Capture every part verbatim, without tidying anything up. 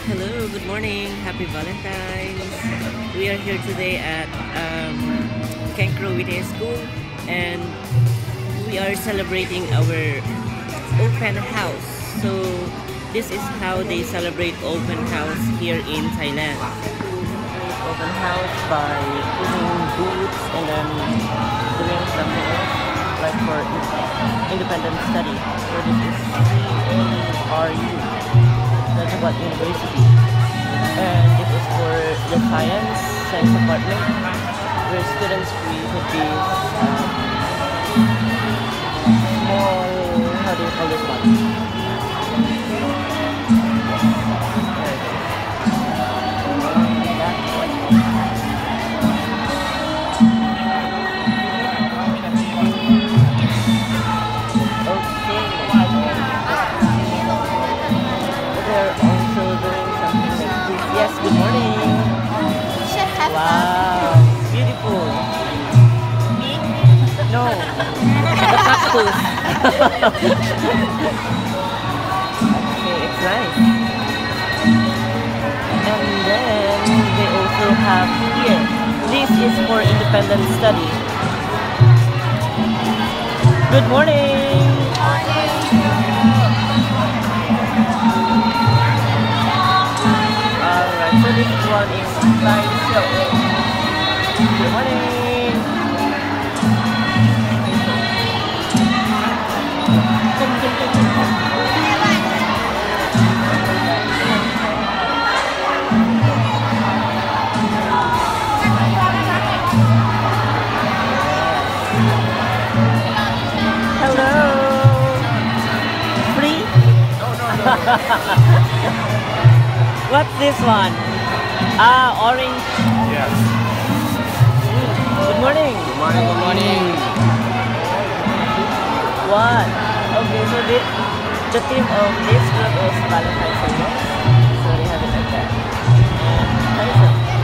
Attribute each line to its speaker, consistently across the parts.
Speaker 1: Hello, good morning. Happy Valentine's. We are here today at um, Cancro School, and we are celebrating our open house. So this is how they celebrate open house here in Thailand. Open house by putting booths and then doing something else like for independent study. So this is C A R U. That's about university. And this is for the science science department, where students created this um, small, how do you call this one? Yes, good morning. Wow, beautiful. Me? No, the cactus. Okay, it's nice. And then they also have here. This is for independent study. Good morning. So this one is science show. Good morning. Hello. Free? No, no, no. What's this one? Ah, orange.
Speaker 2: Yes.
Speaker 1: Good morning.
Speaker 2: Good morning, good morning.
Speaker 1: What? Okay, so the, the theme of this group is Valentine's Day. So they have it like that. And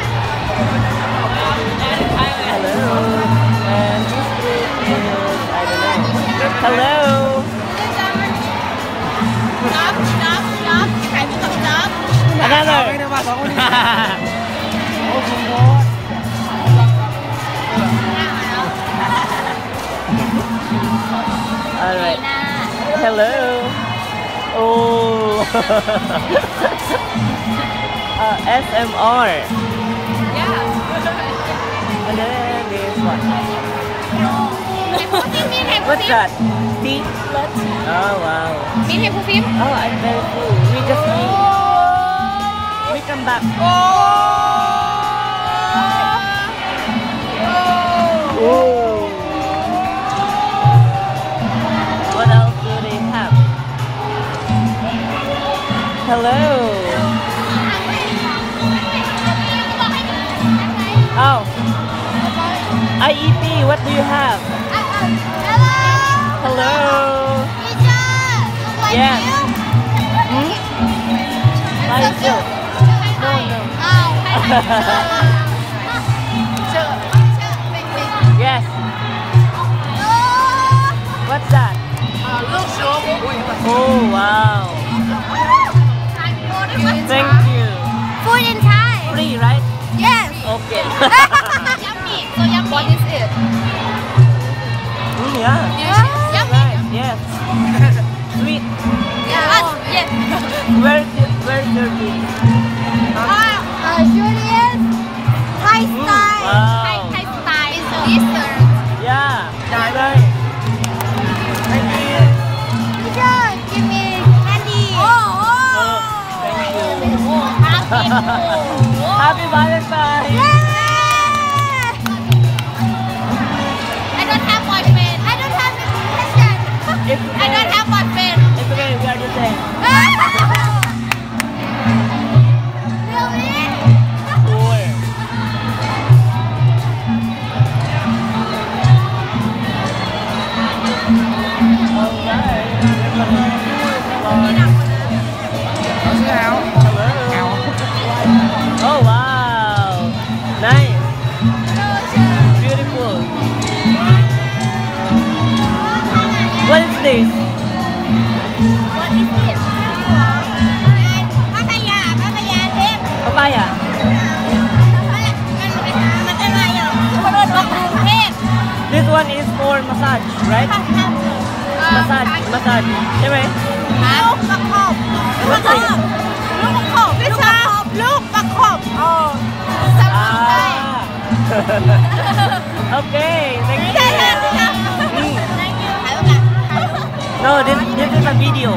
Speaker 1: hello. And this group is, I don't know. Hello.
Speaker 3: Stop, stop, stop. Can you stop?
Speaker 1: Another. Alright. Hello. Oh. uh, S M R.
Speaker 3: Yeah.
Speaker 1: And then this one. What's that? Tea? Oh wow. Oh, I'm very full. We just eat. We come back. Oh. What else do they have? Hello. Oh. I E P, what do you have? Hello. Yes. Hmm? Myself. No, no. Yes. What's that? Oh, wow. Thank you.
Speaker 3: Food in Thai.
Speaker 1: Free, right?
Speaker 3: Yes.
Speaker 1: Okay.
Speaker 3: Yummy. So yummy. What is it?
Speaker 1: Mm, yeah.
Speaker 3: Yummy.
Speaker 1: Right. Yes. Sweet.
Speaker 3: Yes. Yes.
Speaker 1: Where's your, where's your drink?
Speaker 3: Ah, uh, Julius. Thai
Speaker 1: Mm,
Speaker 3: style.
Speaker 1: wow.
Speaker 3: Thai, Thai style. It's dessert.
Speaker 1: Yeah. Right. Thank you.
Speaker 3: Teacher, give me candy. Oh, oh.
Speaker 1: Oh, thank you.
Speaker 3: Oh, happy. Oh.
Speaker 1: Happy Valentine's.
Speaker 3: Yeah. I don't have boyfriend. I don't have a question.
Speaker 1: It's okay.
Speaker 3: I don't have boyfriend.
Speaker 1: It's okay. We are the same.
Speaker 3: Really?
Speaker 1: Four. Oh wow, nice, beautiful. What is this?
Speaker 3: What is this? Pattaya, Pattaya.
Speaker 1: อ่ะ
Speaker 3: มันอะไรอ่ะคนอื่นบอกกรุงเทพ
Speaker 1: This one is for massage right massage massage ใช่ไหม
Speaker 3: ลูกประคบลูกประคบลูกประคบไม่ใช่ลูกประคบอ๋อสำหรับไทย
Speaker 1: Okay thank you
Speaker 3: ได้แล้วนะ
Speaker 1: No this this is a video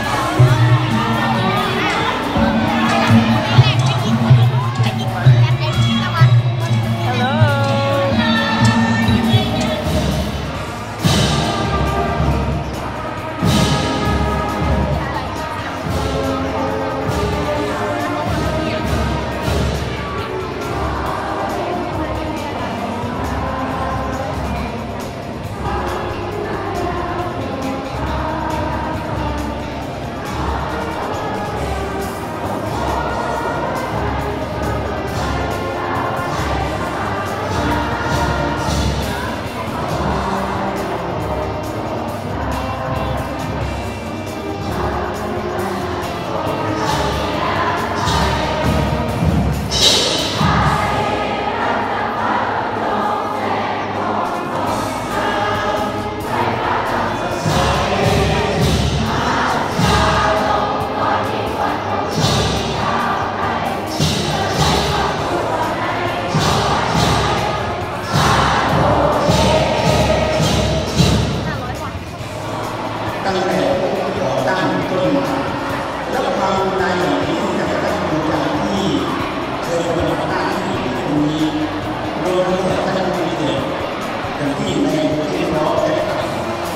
Speaker 2: ตั้งแต่ก่อตั้งต้นมาแล้วความในนี้จะตั้งอยู่อย่างที่เคยปฏิบัติหน้าที่ตรงนี้โดยมีแต่ท่านผู้มีเกียรติอย่างที่ในที่เราได้กล่าว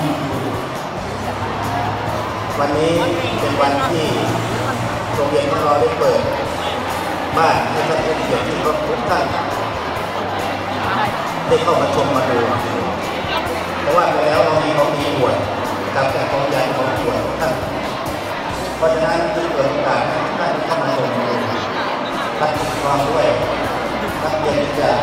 Speaker 2: วันนี้เป็นวันที่โรงเรียนของเราได้เปิดบ้านให้ท่านผู้มีเกียรติที่ครบทุกท่านได้เข้ามาชมมาดูเพราะว่าไปแล้วเรามีเรามีบวชการแต่ของยายของบวชท่านเพราะฉะนั้นจึงเปิดโอกาสให้ท่านเข้ามาชมรับความด้วยรับเรียนวิชา